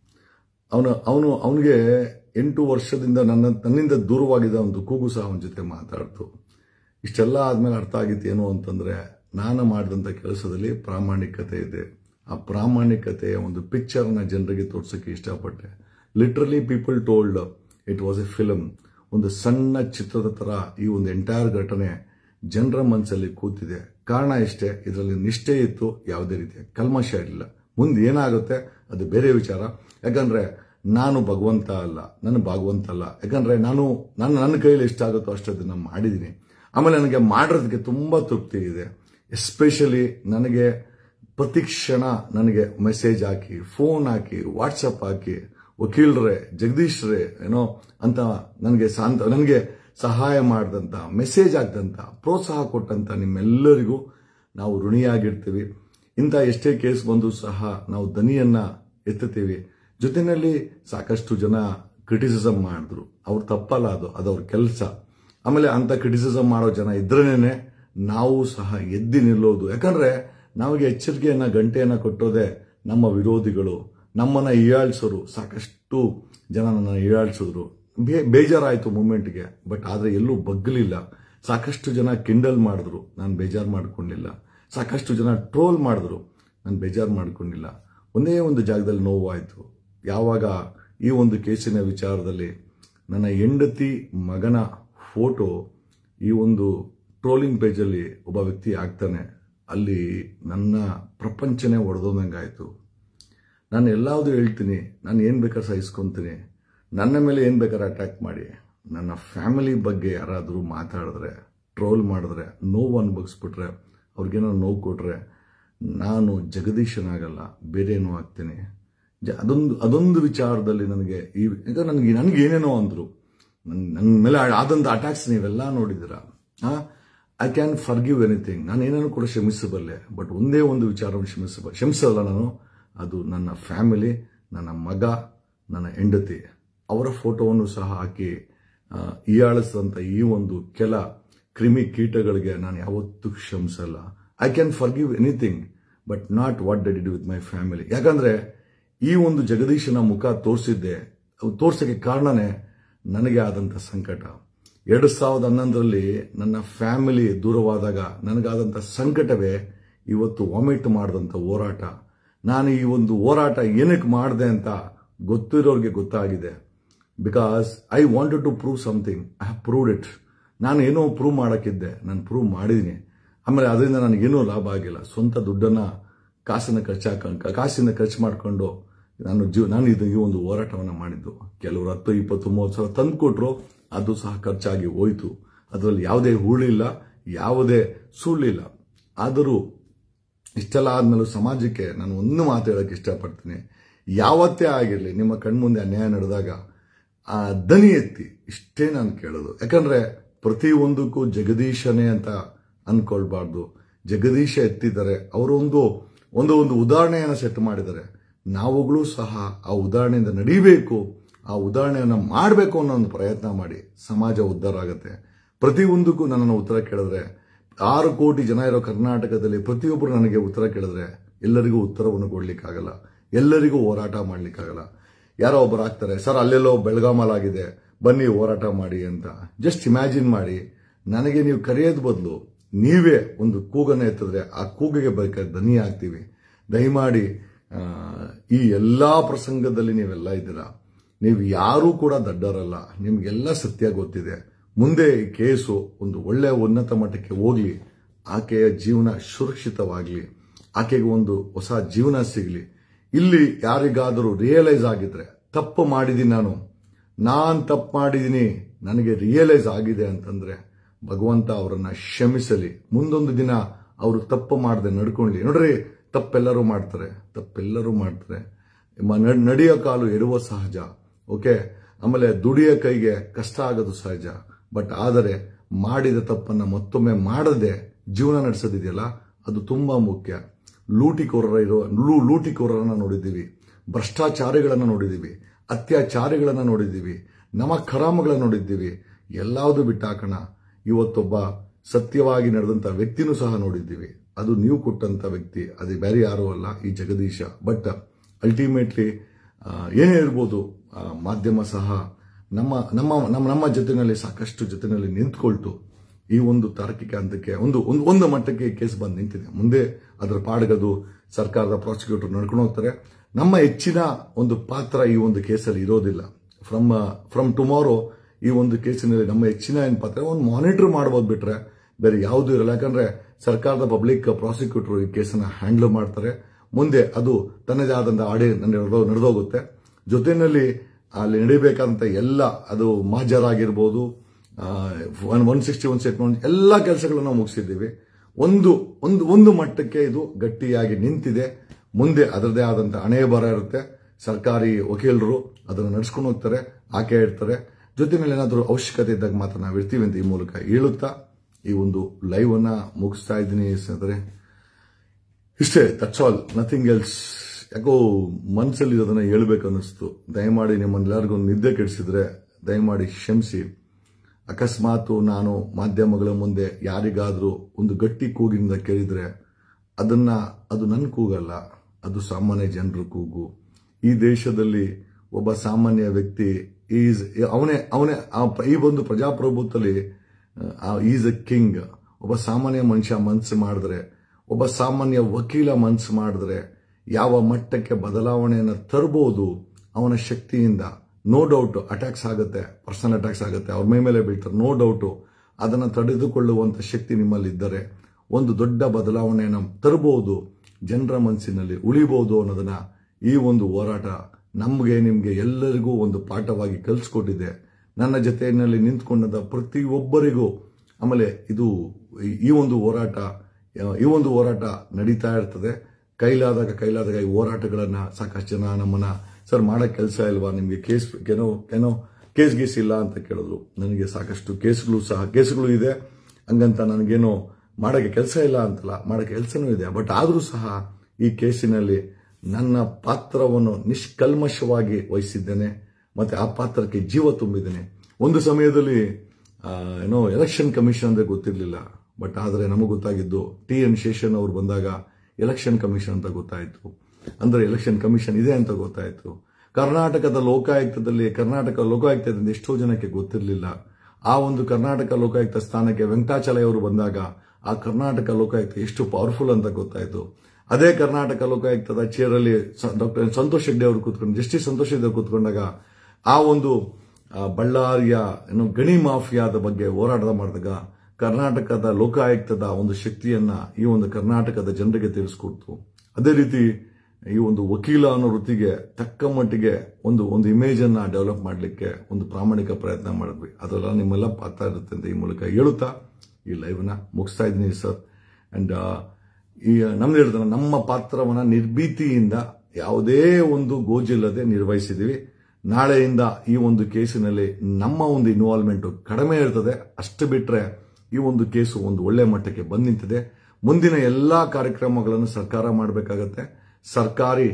ಅವನು ಅವನು ಅವನಿಗೆ ಎಂಟು ವರ್ಷದಿಂದ ನನ್ನ ನನ್ನಿಂದ ದೂರವಾಗಿದ್ದ ಒಂದು ಕೂಗು ಸಹ ಅವನ ಜೊತೆ ಮಾತಾಡ್ತು. ಇಷ್ಟೆಲ್ಲ ಆದ್ಮೇಲೆ ಅರ್ಥ ಆಗಿತ್ತು ಏನು ಅಂತಂದ್ರೆ, ನಾನು ಮಾಡಿದಂಥ ಕೆಲಸದಲ್ಲಿ ಪ್ರಾಮಾಣಿಕತೆ ಇದೆ. ಆ ಪ್ರಾಮಾಣಿಕತೆಯ ಒಂದು ಪಿಕ್ಚರ್ನ ಜನರಿಗೆ ತೋರ್ಸಕ್ಕೆ ಇಷ್ಟಪಟ್ಟೆ. Literally people told it was a film. ಒಂದು ಸಣ್ಣ ಚಿತ್ರದ ತರ ಈ ಒಂದು ಎಂಟೈರ್ ಘಟನೆ ಜನರ ಮನಸ್ಸಲ್ಲಿ ಕೂತಿದೆ. ಕಾರಣ ಇಷ್ಟೇ, ಇದರಲ್ಲಿ ನಿಷ್ಠೆ ಇತ್ತು, ಯಾವುದೇ ರೀತಿಯ ಕಲ್ಮಶ ಇರಲಿಲ್ಲ. ಮುಂದೆ ಏನಾಗುತ್ತೆ ಅದು ಬೇರೆ ವಿಚಾರ. ಯಾಕಂದ್ರೆ ನಾನು ಭಗವಂತ ಅಲ್ಲ, ನನ್ನ ಭಾಗವಂತ ಅಲ್ಲ. ಯಾಕಂದ್ರೆ ನಾನು ನಾನು ನನ್ನ ಕೈಯಲ್ಲಿ ಎಷ್ಟಾಗುತ್ತೋ ಅಷ್ಟದನ್ನ ಮಾಡಿದ್ದೀನಿ. ಆಮೇಲೆ ನನಗೆ ಮಾಡೋದಕ್ಕೆ ತುಂಬಾ ತೃಪ್ತಿ ಇದೆ. ಎಸ್ಪೆಷಲಿ ನನಗೆ ಪ್ರತಿ ಕ್ಷಣ ನನಗೆ ಮೆಸೇಜ್ ಹಾಕಿ, ಫೋನ್ ಹಾಕಿ, ವಾಟ್ಸಪ್ ಹಾಕಿ, ವಕೀಲರೇ, ಜಗದೀಶ್ರೇ ಏನೋ ಅಂತ ನನಗೆ ಶಾಂತ ನನಗೆ ಸಹಾಯ ಮಾಡಿದಂತ, ಮೆಸೇಜ್ ಹಾಕಿದಂತ, ಪ್ರೋತ್ಸಾಹ ಕೊಟ್ಟಂತ ನಿಮ್ಮೆಲ್ಲರಿಗೂ ನಾವು ಋಣಿಯಾಗಿರ್ತೀವಿ. ಇಂಥ ಎಷ್ಟೇ ಕೇಸ್ ಬಂದು ಸಹ ನಾವು ದನಿಯನ್ನ ಎತ್ತುತ್ತೀವಿ. ಜೊತೆಯಲ್ಲಿ ಸಾಕಷ್ಟು ಜನ ಕ್ರಿಟಿಸಿಸಮ್ ಮಾಡಿದ್ರು. ಅವ್ರು ತಪ್ಪಲ್ಲ, ಅದು ಅದವ್ರ ಕೆಲಸ. ಆಮೇಲೆ ಅಂತ ಕ್ರಿಟಿಸಿಸಮ್ ಮಾಡೋ ಜನ ಇದ್ರೇನೆ ನಾವು ಸಹ ಎದ್ದಿ ನಿಲ್ಲೋದು. ಯಾಕಂದ್ರೆ ನಮಗೆ ಎಚ್ಚರಿಕೆಯನ್ನ ಗಂಟೆಯನ್ನ ಕೊಟ್ಟೋದೆ ನಮ್ಮ ವಿರೋಧಿಗಳು, ನಮ್ಮನ್ನ ಹೀಯಾಳಿಸೋರು. ಸಾಕಷ್ಟು ಜನ ನನ್ನ ಹೀಯಾಳಿಸಿದ್ರು. ಬೇಜಾರಾಯ್ತು ಮೂಮೆಂಟ್ಗೆ, ಬಟ್ ಆದ್ರೆ ಎಲ್ಲೂ ಬಗ್ಗಲಿಲ್ಲ. ಸಾಕಷ್ಟು ಜನ ಕಿಂಡಲ್ ಮಾಡಿದ್ರು, ನಾನು ಬೇಜಾರು ಮಾಡ್ಕೊಂಡಿಲ್ಲ. ಸಾಕಷ್ಟು ಜನ ಟ್ರೋಲ್ ಮಾಡಿದ್ರು, ನಾನು ಬೇಜಾರು ಮಾಡ್ಕೊಂಡಿಲ್ಲ. ಒಂದೇ ಒಂದು ಜಾಗದಲ್ಲಿ ನೋವಾಯ್ತು. ಯಾವಾಗ ಈ ಒಂದು ಕೇಸಿನ ವಿಚಾರದಲ್ಲಿ ನನ್ನ ಹೆಂಡತಿ ಮಗನ ಫೋಟೋ ಈ ಒಂದು ಟ್ರೋಲಿಂಗ್ ಪೇಜಲ್ಲಿ ಒಬ್ಬ ವ್ಯಕ್ತಿ ಆಗ್ತಾನೆ, ಅಲ್ಲಿ ನನ್ನ ಪ್ರಪಂಚನೇ ಒಡೆದೋದಂಗಾಯ್ತು. ನಾನು ಎಲ್ಲಾವುದು ಹೇಳ್ತೀನಿ, ನಾನು ಏನು ಬೇಕಾದ್ರೆ ಸಹಿಸ್ಕೊಂತೀನಿ, ನನ್ನ ಮೇಲೆ ಏನು ಬೇಕಾದ್ರೆ ಅಟ್ಯಾಕ್ ಮಾಡಿ, ನನ್ನ ಫ್ಯಾಮಿಲಿ ಬಗ್ಗೆ ಯಾರಾದರೂ ಮಾತಾಡಿದ್ರೆ, ಟ್ರೋಲ್ ಮಾಡಿದ್ರೆ, ನೋವು ಅನುಭವಿಸ್ಬಿಟ್ರೆ, ಅವ್ರಿಗೇನೋ ನೋವು ಕೊಟ್ರೆ ನಾನು ಜಗದೀಶನಾಗಲ್ಲ, ಬೇರೇನೋ ಆಗ್ತೀನಿ. ಅದೊಂದು ಅದೊಂದು ವಿಚಾರದಲ್ಲಿ ನನಗೆ ಈ ಈಗ ನನಗೆ ನನಗೆ ಏನೇನೋ ಅಂದ್ರು. ನನ್ನ ಮೇಲೆ ಆದಂಥ ಅಟ್ಯಾಕ್ಸ್ ನೀವೆಲ್ಲ ನೋಡಿದ್ದೀರಾ. I can forgive anything. ನಾನು ಏನೇನೋ ಕೂಡ ಕ್ಷಮಿಸಬಲ್ಲೆ. ಬಟ್ ಒಂದೇ ಒಂದು ವಿಚಾರವನ್ನು ಕ್ಷಮಿಸಬ ಕ್ಷಮಿಸಲ್ಲ ನಾನು. ಅದು ನನ್ನ ಫ್ಯಾಮಿಲಿ, ನನ್ನ ಮಗ, ನನ್ನ ಹೆಂಡತಿ ಅವರ ಫೋಟೋವನ್ನು ಸಹ ಹಾಕಿ ಹೀಯಾಳಿಸಿದಂಥ ಈ ಒಂದು ಕೆಲ ಕ್ರಿಮಿ ಕೀಟಗಳಿಗೆ ನಾನು ಯಾವತ್ತೂ ಕ್ಷಮಿಸಲ್ಲ. I can forgive anything but not what they did with my family. ಯಾಕಂದ್ರೆ ಈ ಒಂದು ಜಗದೀಶನ ಮುಖ ತೋರಿಸಿದ್ದೆ, ತೋರ್ಸಕ್ಕೆ ಕಾರಣನೇ ನನಗೆ ಆದಂಥ ಸಂಕಟ. ಎರಡು ಸಾವಿರದ ಹನ್ನೊಂದರಲ್ಲಿ ನನ್ನ ಫ್ಯಾಮಿಲಿ ದೂರವಾದಾಗ ನನಗಾದಂಥ ಸಂಕಟವೇ ಇವತ್ತು ವಾಮಿಟ್ ಮಾಡಿದಂಥ ಹೋರಾಟ. ನಾನು ಈ ಒಂದು ಹೋರಾಟ ಏನಕ್ಕೆ ಮಾಡಿದೆ ಅಂತ ಗೊತ್ತಿರೋರಿಗೆ ಗೊತ್ತಾಗಿದೆ. Because I wanted to prove something. I have proved it. ನಾನು ಏನೋ ಪ್ರೂವ್ ಮಾಡಕ್ಕಿದ್ದೆ, ನಾನು ಪ್ರೂವ್ ಮಾಡಿದ್ದೀನಿ. ಆಮೇಲೆ ಅದರಿಂದ ನನಗೇನೂ ಲಾಭ ಆಗಿಲ್ಲ. ಸ್ವಂತ ದುಡ್ಡನ್ನ ಕಾಸನ್ನ ಖರ್ಚಾಕ ಕಾಸಿನ ಖರ್ಚು ಮಾಡಿಕೊಂಡು ನಾನು ಜೀವ ನಾನು ಇದು ಈ ಒಂದು ಹೋರಾಟವನ್ನು ಮಾಡಿದ್ದು. ಕೆಲವರು ಹತ್ತು ಇಪ್ಪತ್ತು ಮೂವತ್ತು ಸಾವಿರ ತಂದು ಕೊಟ್ಟರು, ಅದು ಸಹ ಖರ್ಚಾಗಿ ಹೋಯಿತು. ಅದರಲ್ಲಿ ಯಾವುದೇ ಹೂಳಿಲ್ಲ, ಯಾವುದೇ ಸುಳ್ಳಿಲ್ಲ. ಆದರೂ ಇಷ್ಟೆಲ್ಲ ಆದ್ಮೇಲೂ ಸಮಾಜಕ್ಕೆ ನಾನು ಒಂದು ಮಾತು ಹೇಳಕ್ಕೆ ಇಷ್ಟಪಡ್ತೀನಿ. ಯಾವತ್ತೇ ಆಗಿರಲಿ ನಿಮ್ಮ ಕಣ್ಮುಂದೆ ಅನ್ಯಾಯ ನಡೆದಾಗ ಆ ದನಿ ಎತ್ತಿ, ಇಷ್ಟೇ ನಾನು ಕೇಳೋದು. ಯಾಕಂದ್ರೆ ಪ್ರತಿಯೊಂದಕ್ಕೂ ಜಗದೀಶನೇ ಅಂತ ಅನ್ಕೊಳ್ಬಾರ್ದು. ಜಗದೀಶ ಎತ್ತಿದ್ದಾರೆ, ಅವರೊಂದು ಒಂದು ಒಂದು ಉದಾಹರಣೆಯನ್ನು ಸೆಟ್ ಮಾಡಿದ್ದಾರೆ. ನಾವುಗಳು ಸಹ ಆ ಉದಾಹರಣೆಯಿಂದ ನಡೀಬೇಕು, ಆ ಉದಾಹರಣೆಯನ್ನು ಮಾಡಬೇಕು ಅನ್ನೋ ಒಂದು ಪ್ರಯತ್ನ ಮಾಡಿ ಸಮಾಜ ಉದ್ಧಾರ ಆಗುತ್ತೆ. ಪ್ರತಿಯೊಂದಕ್ಕೂ ನನ್ನನ್ನು ಉತ್ತರ ಕೇಳಿದ್ರೆ, ಆರು ಕೋಟಿ ಜನ ಇರೋ ಕರ್ನಾಟಕದಲ್ಲಿ ಪ್ರತಿಯೊಬ್ಬರು ನನಗೆ ಉತ್ತರ ಕೇಳಿದ್ರೆ ಎಲ್ಲರಿಗೂ ಉತ್ತರವನ್ನು ಕೊಡ್ಲಿಕ್ಕಾಗಲ್ಲ, ಎಲ್ಲರಿಗೂ ಹೋರಾಟ ಮಾಡ್ಲಿಕ್ಕಾಗಲ್ಲ. ಯಾರೋ ಒಬ್ಬರು ಆಗ್ತಾರೆ, ಸರ್ ಅಲ್ಲೆಲ್ಲೋ ಬೆಳಗಾಮಲಾಗಿದೆ ಬನ್ನಿ ಹೋರಾಟ ಮಾಡಿ ಅಂತ. ಜಸ್ಟ್ ಇಮ್ಯಾಜಿನ್ ಮಾಡಿ, ನನಗೆ ನೀವು ಕರೆಯೋದ್ ಬದಲು ನೀವೇ ಒಂದು ಕೂಗನ್ನು ಎತ್ತಿದ್ರೆ ಆ ಕೂಗಿಗೆ ಬೇಕಾದ ದನಿ ಆಗ್ತೀವಿ. ದಯಮಾಡಿ ಈ ಎಲ್ಲಾ ಪ್ರಸಂಗದಲ್ಲಿ ನೀವೆಲ್ಲ ಇದ್ದೀರಾ. ನೀವು ಯಾರೂ ಕೂಡ ದಡ್ಡರಲ್ಲ, ನಿಮ್ಗೆಲ್ಲ ಸತ್ಯ ಗೊತ್ತಿದೆ. ಮುಂದೆ ಈ ಕೇಸು ಒಂದು ಒಳ್ಳೆಯ ಉನ್ನತ ಮಟ್ಟಕ್ಕೆ ಹೋಗ್ಲಿ, ಆಕೆಯ ಜೀವನ ಸುರಕ್ಷಿತವಾಗ್ಲಿ, ಆಕೆಗೆ ಒಂದು ಹೊಸ ಜೀವನ ಸಿಗ್ಲಿ. ಇಲ್ಲಿ ಯಾರಿಗಾದರೂ ರಿಯಲೈಸ್ ಆಗಿದ್ರೆ ತಪ್ಪು ಮಾಡಿದೀನಿ, ನಾನು ನಾನ್ ತಪ್ಪು ಮಾಡಿದೀನಿ, ನನಗೆ ರಿಯಲೈಸ್ ಆಗಿದೆ ಅಂತಂದ್ರೆ ಭಗವಂತ ಅವರನ್ನ ಕ್ಷಮಿಸಲಿ. ಮುಂದೊಂದು ದಿನ ಅವರು ತಪ್ಪು ಮಾಡದೆ ನಡ್ಕೊಳ್ಳಿ. ನೋಡ್ರಿ, ತಪ್ಪೆಲ್ಲರೂ ಮಾಡ್ತಾರೆ, ತಪ್ಪೆಲ್ಲರೂ ಮಾಡ್ತಾರೆ. ನಡೆಯೋ ಕಾಲು ಎಡುವ ಸಹಜ, ಓಕೆ. ಆಮೇಲೆ ದುಡಿಯೋ ಕೈಗೆ ಕಷ್ಟ ಆಗೋದು ಸಹಜ. ಬಟ್ ಆದರೆ ಮಾಡಿದ ತಪ್ಪನ್ನ ಮತ್ತೊಮ್ಮೆ ಮಾಡದೆ ಜೀವನ ನಡೆಸೋದಿದೆಯಲ್ಲ ಅದು ತುಂಬಾ ಮುಖ್ಯ. ಲೂಟಿಕೋರರ ಇರೋ ಲೂಟಿಕೋರರನ್ನ ನೋಡಿದ್ದೀವಿ, ಭ್ರಷ್ಟಾಚಾರಿಗಳನ್ನ ನೋಡಿದ್ದೀವಿ, ಅತ್ಯಾಚಾರಿಗಳನ್ನ ನೋಡಿದ್ದೀವಿ, ನಮಖರಾಮಗಳನ್ನ ನೋಡಿದ್ದೀವಿ. ಎಲ್ಲಾವುದು ಬಿಟ್ಟಾಕೋಣ, ಇವತ್ತೊಬ್ಬ ಸತ್ಯವಾಗಿ ನಡೆದಂತ ವ್ಯಕ್ತಿನೂ ಸಹ ನೋಡಿದ್ದೀವಿ. ಅದು ನೀವು ಕೊಟ್ಟಂತ ವ್ಯಕ್ತಿ, ಅದು ಬೇರೆ ಯಾರೂ ಅಲ್ಲ, ಈ ಜಗದೀಶ. ಬಟ್ ಅಲ್ಟಿಮೇಟ್ಲಿ ಏನೇ ಇರ್ಬೋದು, ಮಾಧ್ಯಮ ಸಹ ನಮ್ಮ ನಮ್ಮ ನಮ್ಮ ನಮ್ಮ ಜೊತೆಯಲ್ಲಿ ಸಾಕಷ್ಟು ಜೊತೆಯಲ್ಲಿ ನಿಂತ್ಕೊಳ್ತು ಈ ಒಂದು ತಾರ್ಕಿಕ ಹಂತಕ್ಕೆ ಒಂದು ಒಂದು ಮಟ್ಟಕ್ಕೆ ಕೇಸ್ ಬಂದು ನಿಂತಿದೆ. ಮುಂದೆ ಅದರ ಪಾಡ್ಗದು ಸರ್ಕಾರದ ಪ್ರಾಸಿಕ್ಯೂಟರ್ ನಡ್ಕೊಂಡು ಹೋಗ್ತಾರೆ. ನಮ್ಮ ಹೆಚ್ಚಿನ ಒಂದು ಪಾತ್ರ ಈ ಒಂದು ಕೇಸಲ್ಲಿ ಇರೋದಿಲ್ಲ. ಫ್ರಮ್ ಫ್ರಮ್ ಟುಮಾರೋ ಈ ಒಂದು ಕೇಸಿನಲ್ಲಿ ನಮ್ಮ ಹೆಚ್ಚಿನ ಏನು ಪಾತ್ರ ಒಂದು ಮಾನಿಟರ್ ಮಾಡಬಹುದು ಬಿಟ್ರೆ ಬೇರೆ ಯಾವುದೂ ಇರಲ್ಲ. ಯಾಕಂದ್ರೆ ಸರ್ಕಾರದ ಪಬ್ಲಿಕ್ ಪ್ರಾಸಿಕ್ಯೂಟರ್ ಈ ಕೇಸನ್ನ ಹ್ಯಾಂಡಲ್ ಮಾಡ್ತಾರೆ. ಮುಂದೆ ಅದು ತನ್ನದೇ ಆದಂತ ಆಡಿ ನಡೆದೋಗುತ್ತೆ. ಜೊತೆಯಲ್ಲಿ ಅಲ್ಲಿ ನಡೀಬೇಕಾದಂತ ಎಲ್ಲ ಅದು ಮಾಜರಾಗಿರ್ಬೋದು, ಒನ್ ಸಿಕ್ಸ್ಟಿ ಒನ್ ಸ್ಟೇಟ್ಮೆಂಟ್ ಎಲ್ಲ ಕೆಲಸಗಳನ್ನು ಮುಗಿಸಿದ್ದೀವಿ. ಒಂದು ಒಂದು ಒಂದು ಮಟ್ಟಕ್ಕೆ ಇದು ಗಟ್ಟಿಯಾಗಿ ನಿಂತಿದೆ. ಮುಂದೆ ಅದರದೇ ಆದಂತ ಹಣೆ ಬರ ಇರುತ್ತೆ. ಸರ್ಕಾರಿ ವಕೀಲರು ಅದನ್ನು ನಡೆಸ್ಕೊಂಡು ಹೋಗ್ತಾರೆ, ಆಕೆ ಇರ್ತಾರೆ. ಜೊತೆಯಲ್ಲಿ ಏನಾದರೂ ಅವಶ್ಯಕತೆ ಇದ್ದಾಗ ಮಾತ್ರ ನಾವು ಇರ್ತೀವಿ ಅಂತ ಈ ಮೂಲಕ ಹೇಳುತ್ತಾ ಈ ಒಂದು ಲೈವ್ ಅನ್ನ ಮುಗಿಸ್ತಾ ಇದ್ದೀನಿ ಸ್ನೇಹಿತರೆ. ಇಷ್ಟೇ, ದಟ್ಸ್ ಆಲ್, ನಥಿಂಗ್ ಎಲ್ಸ್. ಯಾಕೋ ಮನಸ್ಸಲ್ಲಿ ಅದನ್ನ ಹೇಳ್ಬೇಕು ಅನ್ನಿಸ್ತು. ದಯಮಾಡಿ ನಿಮ್ಮೆಲ್ಲರಿಗೂ ನಿದ್ದೆ ಕೆಡಿಸಿದ್ರೆ ದಯಮಾಡಿ ಕ್ಷಮಿಸಿ. ಅಕಸ್ಮಾತ್ ನಾನು ಮಾಧ್ಯಮಗಳ ಮುಂದೆ ಯಾರಿಗಾದ್ರೂ ಒಂದು ಗಟ್ಟಿ ಕೂಗಿನಿಂದ ಕೇಳಿದ್ರೆ ಅದನ್ನ ಅದು ನನ್ನ ಕೂಗಲ್ಲ, ಅದು ಸಾಮಾನ್ಯ ಜನರ ಕೂಗು. ಈ ದೇಶದಲ್ಲಿ ಒಬ್ಬ ಸಾಮಾನ್ಯ ವ್ಯಕ್ತಿ ಈಸ್ ಅವನೇ ಅವನೇ ಈ ಒಂದು ಪ್ರಜಾಪ್ರಭುತ್ವದಲ್ಲಿ ಈಸ್ ಎ ಕಿಂಗ್. ಒಬ್ಬ ಸಾಮಾನ್ಯ ಮನುಷ್ಯ ಮನಸ್ಸು ಮಾಡಿದ್ರೆ, ಒಬ್ಬ ಸಾಮಾನ್ಯ ವಕೀಲ ಮನಸ್ಸು ಮಾಡಿದ್ರೆ ಯಾವ ಮಟ್ಟಕ್ಕೆ ಬದಲಾವಣೆಯನ್ನು ತರಬಹುದು ಅವನ ಶಕ್ತಿಯಿಂದ. ನೋ ಡೌಟ್ ಅಟ್ಯಾಕ್ಸ್ ಆಗುತ್ತೆ, ಪರ್ಸನಲ್ ಅಟ್ಯಾಕ್ಸ್ ಆಗುತ್ತೆ, ಅವ್ರ ಮೈ ಮೇಲೆ ಬೀಳ್ತಾರೆ, ನೋ ಡೌಟು. ಅದನ್ನು ತಡೆದುಕೊಳ್ಳುವಂತ ಶಕ್ತಿ ನಿಮ್ಮಲ್ಲಿ ಇದ್ದರೆ ಒಂದು ದೊಡ್ಡ ಬದಲಾವಣೆಯನ್ನು ತರಬಹುದು, ಜನರ ಮನಸ್ಸಿನಲ್ಲಿ ಉಳಿಬಹುದು ಅನ್ನೋದನ್ನ ಈ ಒಂದು ಹೋರಾಟ ನಮಗೆ ನಿಮಗೆ ಎಲ್ಲರಿಗೂ ಒಂದು ಪಾಠವಾಗಿ ಕಲಿಸ್ಕೊಟ್ಟಿದೆ. ನನ್ನ ಜೊತೆಯಲ್ಲಿ ನಿಂತ್ಕೊಂಡ ಪ್ರತಿಯೊಬ್ಬರಿಗೂ. ಆಮೇಲೆ ಇದು ಈ ಒಂದು ಹೋರಾಟ ಈ ಒಂದು ಹೋರಾಟ ನಡೀತಾ ಇರ್ತದೆ. ಕೈಲಾದಾಗ ಕೈಲಾದಾಗ ಈ ಹೋರಾಟಗಳನ್ನ ಸಾಕಷ್ಟು ಜನ ನಮ್ಮನ್ನ ಸರ್ ಮಾಡಕ್ ಕೆಲಸ ಇಲ್ವಾ, ನಿಮ್ಗೆ ಕೇಸ್ ಏನೋ ಏನೋ ಕೇಸ್ ಗೀಸ್ ಇಲ್ಲ ಅಂತ ಕೇಳಿದ್ರು. ನನಗೆ ಸಾಕಷ್ಟು ಕೇಸ್ಗಳು ಸಹ ಕೇಸ್ಗಳು ಇದೆ, ಹಂಗಂತ ನನಗೇನೋ ಮಾಡಕ್ಕೆ ಕೆಲಸ ಇಲ್ಲ ಅಂತಲ್ಲ, ಮಾಡಕ್ಕೆ ಕೆಲಸನೂ ಇದೆ. ಬಟ್ ಆದರೂ ಸಹ ಈ ಕೇಸಿನಲ್ಲಿ ನನ್ನ ಪಾತ್ರವನ್ನು ನಿಷ್ಕಲ್ಮಶವಾಗಿ ವಹಿಸಿದ್ದೇನೆ, ಮತ್ತೆ ಆ ಪಾತ್ರಕ್ಕೆ ಜೀವ ತುಂಬಿದ್ದೇನೆ. ಒಂದು ಸಮಯದಲ್ಲಿ ಏನೋ ಎಲೆಕ್ಷನ್ ಕಮಿಷನ್ ಅಂದ್ರೆ ಗೊತ್ತಿರಲಿಲ್ಲ, ಬಟ್ ಆದರೆ ನಮಗೆ ಗೊತ್ತಾಗಿದ್ದು ಟಿ ಎನ್ ಶೇಷನ್ ಅವರು ಬಂದಾಗ ಎಲೆಕ್ಷನ್ ಕಮಿಷನ್ ಅಂತ ಗೊತ್ತಾಯಿತು. ಅಂದ್ರೆ ಎಲೆಕ್ಷನ್ ಕಮಿಷನ್ ಇದೆ ಅಂತ ಗೊತ್ತಾಯಿತು. ಕರ್ನಾಟಕದ ಲೋಕಾಯುಕ್ತದಲ್ಲಿ ಕರ್ನಾಟಕ ಲೋಕಾಯುಕ್ತದಿಂದ ಎಷ್ಟೋ ಜನಕ್ಕೆ ಗೊತ್ತಿರಲಿಲ್ಲ. ಆ ಒಂದು ಕರ್ನಾಟಕ ಲೋಕಾಯುಕ್ತ ಸ್ಥಾನಕ್ಕೆ ವೆಂಕಟಾಚಲಯ್ಯ ಅವರು ಬಂದಾಗ ಆ ಕರ್ನಾಟಕ ಲೋಕಾಯುಕ್ತ ಎಷ್ಟು ಪವರ್ಫುಲ್ ಅಂತ ಗೊತ್ತಾಯಿತು. ಅದೇ ಕರ್ನಾಟಕ ಲೋಕಾಯುಕ್ತದ ಚೇರಲ್ಲಿ ಡಾಕ್ಟರ್ ಸಂತೋಷ್ ಹೆಗ್ಡೆ ಅವರು ಕೂತ್ಕೊಂಡು ಜಸ್ಟಿಸ್ ಸಂತೋಷ್ ಹೆಗ್ಡೆ ಅವರು ಕೂತ್ಕೊಂಡಾಗ ಆ ಒಂದು ಬಳ್ಳಾರಿಯ ಏನು ಗಣಿ ಮಾಫಿಯಾದ ಬಗ್ಗೆ ಹೋರಾಟ ಮಾಡಿದಾಗ ಕರ್ನಾಟಕದ ಲೋಕಾಯುಕ್ತದ ಒಂದು ಶಕ್ತಿಯನ್ನ ಈ ಒಂದು ಕರ್ನಾಟಕದ ಜನರಿಗೆ ತಿಳಿಸ್ಕೊಡ್ತು. ಅದೇ ರೀತಿ ಈ ಒಂದು ವಕೀಲ ಅನ್ನೋ ವೃತ್ತಿಗೆ ತಕ್ಕ ಮಟ್ಟಿಗೆ ಒಂದು ಒಂದು ಇಮೇಜ್ ಅನ್ನ ಡೆವಲಪ್ ಮಾಡಲಿಕ್ಕೆ ಒಂದು ಪ್ರಾಮಾಣಿಕ ಪ್ರಯತ್ನ ಮಾಡಿದ್ವಿ. ಅದೆಲ್ಲ ನಿಮ್ಮೆಲ್ಲ ಪಾತ್ರ ಇರುತ್ತೆ ಅಂತ ಈ ಮೂಲಕ ಹೇಳುತ್ತಾ ಈ ಲೈವ್ ನ ಮುಗಿಸ್ತಾ ಇದ್ದೀನಿ ಸರ್. ಅಂಡ್ ಈ ನಮ್ದು ಹೇಳ್ತಾನೆ ನಮ್ಮ ಪಾತ್ರವನ್ನ ನಿರ್ಭೀತಿಯಿಂದ ಯಾವುದೇ ಒಂದು ಗೋಜಿಲ್ಲದೆ ನಿರ್ವಹಿಸಿದೀವಿ. ನಾಳೆಯಿಂದ ಈ ಒಂದು ಕೇಸಿನಲ್ಲಿ ನಮ್ಮ ಒಂದು ಇನ್ವಾಲ್ವ್ಮೆಂಟ್ ಕಡಿಮೆ ಇರ್ತದೆ. ಅಷ್ಟು ಬಿಟ್ರೆ ಈ ಒಂದು ಕೇಸು ಒಂದು ಒಳ್ಳೆ ಮಟ್ಟಕ್ಕೆ ಬಂದು ನಿಂತಿದೆ. ಮುಂದಿನ ಎಲ್ಲಾ ಕಾರ್ಯಕ್ರಮಗಳನ್ನು ಸರ್ಕಾರ ಮಾಡಬೇಕಾಗತ್ತೆ, ಸರ್ಕಾರಿ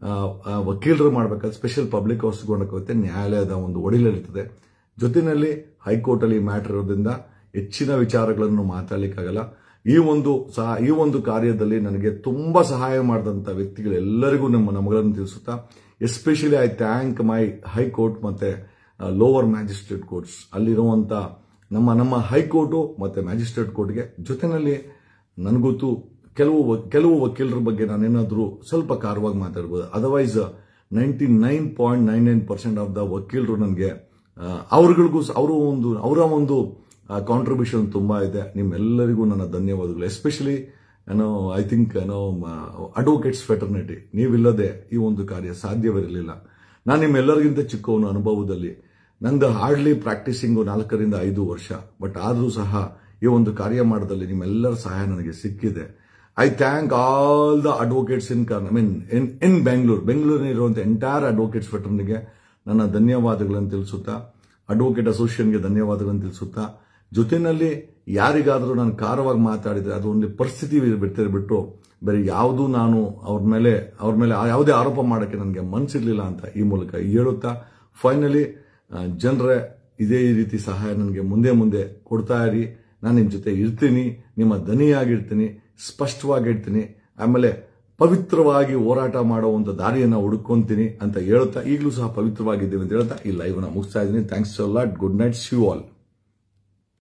ವಕೀಲರು ಮಾಡಬೇಕಾಗುತ್ತೆ, ಸ್ಪೆಷಲ್ ಪಬ್ಲಿಕ್ ಹೌಸ್ಗೊಂಡಾಗುತ್ತೆ, ನ್ಯಾಯಾಲಯದ ಒಂದು ಒಡಿಲಿರ್ತದೆ. ಜೊತೆಯಲ್ಲಿ ಹೈಕೋರ್ಟ್ ಅಲ್ಲಿ ಮ್ಯಾಟರ್ ಇರೋದ್ರಿಂದ ಹೆಚ್ಚಿನ ವಿಚಾರಗಳನ್ನು ಮಾತಾಡಲಿಕ್ಕಾಗಲ್ಲ. ಈ ಒಂದು ಸಹ ಈ ಒಂದು ಕಾರ್ಯದಲ್ಲಿ ನನಗೆ ತುಂಬಾ ಸಹಾಯ ಮಾಡಿದಂತ ವ್ಯಕ್ತಿಗಳೆಲ್ಲರಿಗೂ ನಮ್ಮ ನಮಗಳನ್ನು ತಿಳಿಸುತ್ತಾ, especially I thank my high court ಮತ್ತೆ ಲೋವರ್ ಮ್ಯಾಜಿಸ್ಟ್ರೇಟ್ ಕೋರ್ಟ್ಸ್. ಅಲ್ಲಿರುವಂತ ನಮ್ಮ ನಮ್ಮ ಹೈಕೋರ್ಟು ಮತ್ತೆ ಮ್ಯಾಜಿಸ್ಟ್ರೇಟ್ ಕೋರ್ಟ್ಗೆ ಜೊತೆಯಲ್ಲಿ ನನಗೊತ್ತು ಕೆಲವು ಕೆಲವು ವಕೀಲರ ಬಗ್ಗೆ ನಾನೇನಾದ್ರೂ ಸ್ವಲ್ಪ ಕಾರವಾಗಿ ಮಾತಾಡ್ಬೋದು. Otherwise ninety nine point nine nine percent of the ವಕೀಲರು ನನಗೆ ಅವ್ರಗಳಿಗೂ ಅವರು ಒಂದು ಅವರ ಒಂದು ಕಾಂಟ್ರಿಬ್ಯೂಷನ್ ತುಂಬಾ ಇದೆ. ನಿಮ್ಮೆಲ್ಲರಿಗೂ ನನ್ನ ಧನ್ಯವಾದಗಳು. ಎಸ್ಪೆಷಲಿ ಏನೋ ಐ ಥಿಂಕ್ ಏನೋ ಅಡ್ವೊಕೇಟ್ಸ್ ಫೆಟರ್ನಿಟಿ, ನೀವಿಲ್ಲದೆ ಈ ಒಂದು ಕಾರ್ಯ ಸಾಧ್ಯವಿರಲಿಲ್ಲ. ನಾನು ನಿಮ್ಮೆಲ್ಲರಿಗಿಂತ ಚಿಕ್ಕವನು ಅನುಭವದಲ್ಲಿ. ನಂದು ಹಾರ್ಡ್ಲಿ ಪ್ರಾಕ್ಟೀಸಿಂಗು ನಾಲ್ಕರಿಂದ ಐದು ವರ್ಷ, ಬಟ್ ಆದರೂ ಸಹ ಈ ಒಂದು ಕಾರ್ಯ ಮಾಡೋದಲ್ಲಿ ನಿಮ್ಮೆಲ್ಲರ ಸಹಾಯ ನನಗೆ ಸಿಕ್ಕಿದೆ. I thank all the advocates in I mean in in Bengaluru ಬೆಂಗಳೂರಿನಲ್ಲಿರುವಂತಹ ಎಂಟೈರ್ ಅಡ್ವೊಕೇಟ್ಸ್ ಫೆಟರ್ನಿಗೆ ನನ್ನ ಧನ್ಯವಾದಗಳನ್ನು ತಿಳಿಸುತ್ತಾ, ಅಡ್ವೊಕೇಟ್ ಅಸೋಸಿಯೇಷನ್ಗೆ ಧನ್ಯವಾದಗಳನ್ನು ತಿಳಿಸುತ್ತಾ, ಜೊತೆಯಲ್ಲಿ ಯಾರಿಗಾದರೂ ನಾನು ಖಾರವಾಗಿ ಮಾತಾಡಿದ್ರೆ ಅದು ಒಂದು ಪರಿಸ್ಥಿತಿ ಬಿಡ್ತಾರೆ ಬಿಟ್ಟು ಬೇರೆ ಯಾವುದೂ ನಾನು ಅವ್ರ ಮೇಲೆ ಅವ್ರ ಮೇಲೆ ಯಾವುದೇ ಆರೋಪ ಮಾಡೋಕ್ಕೆ ನನಗೆ ಮನಸ್ಸಿರ್ಲಿಲ್ಲ ಅಂತ ಈ ಮೂಲಕ ಹೇಳುತ್ತಾ ಫೈನಲಿ ಜನರೇ ಇದೇ ರೀತಿ ಸಹಾಯ ನನಗೆ ಮುಂದೆ ಮುಂದೆ ಕೊಡ್ತಾ ಇರಿ. ನಾನು ನಿಮ್ಮ ಜೊತೆ ಇರ್ತೀನಿ, ನಿಮ್ಮ ದನಿಯಾಗಿರ್ತೀನಿ, ಸ್ಪಷ್ಟವಾಗಿ ಇರ್ತೀನಿ, ಆಮೇಲೆ ಪವಿತ್ರವಾಗಿ ಹೋರಾಟ ಮಾಡುವಂತ ದಾರಿಯನ್ನ ಹುಡುಕೊಂತೀನಿ ಅಂತ ಹೇಳುತ್ತಾ ಈಗಲೂ ಸಹ ಪವಿತ್ರವಾಗಿದ್ದೀನಿ ಅಂತ ಹೇಳ್ತಾ ಈ ಲೈವ್ ನ ಮುಗಿಸ್ತಾ ಇದ್ದೀನಿ. Thanks a lot. Good night, see you all.